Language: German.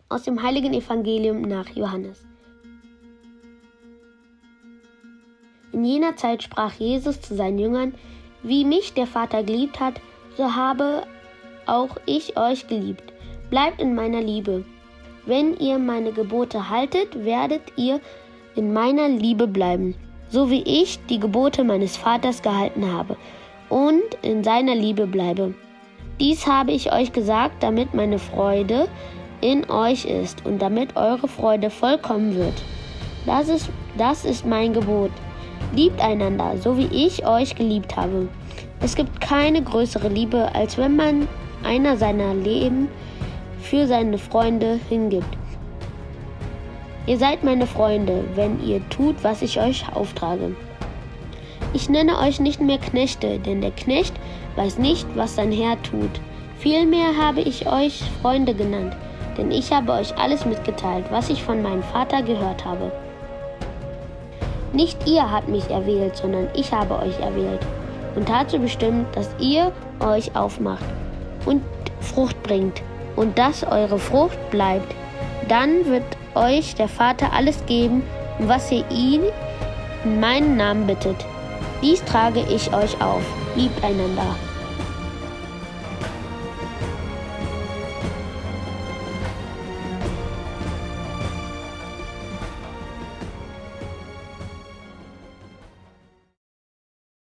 aus dem heiligen Evangelium nach Johannes. In jener Zeit sprach Jesus zu seinen Jüngern: Wie mich der Vater geliebt hat, so habe auch ich euch geliebt. Bleibt in meiner Liebe. Wenn ihr meine Gebote haltet, werdet ihr in meiner Liebe bleiben, so wie ich die Gebote meines Vaters gehalten habe und in seiner Liebe bleibe. Dies habe ich euch gesagt, damit meine Freude in euch ist und damit eure Freude vollkommen wird. Das ist mein Gebot. Liebt einander, so wie ich euch geliebt habe. Es gibt keine größere Liebe, als wenn man einer seiner Leben für seine Freunde hingibt. Ihr seid meine Freunde, wenn ihr tut, was ich euch auftrage. Ich nenne euch nicht mehr Knechte, denn der Knecht weiß nicht, was sein Herr tut. Vielmehr habe ich euch Freunde genannt, denn ich habe euch alles mitgeteilt, was ich von meinem Vater gehört habe. Nicht ihr habt mich erwählt, sondern ich habe euch erwählt und dazu bestimmt, dass ihr euch aufmacht und Frucht bringt und dass eure Frucht bleibt. Dann wird euch der Vater alles geben, was ihr ihn in meinem Namen bittet. Dies trage ich euch auf. Liebt einander.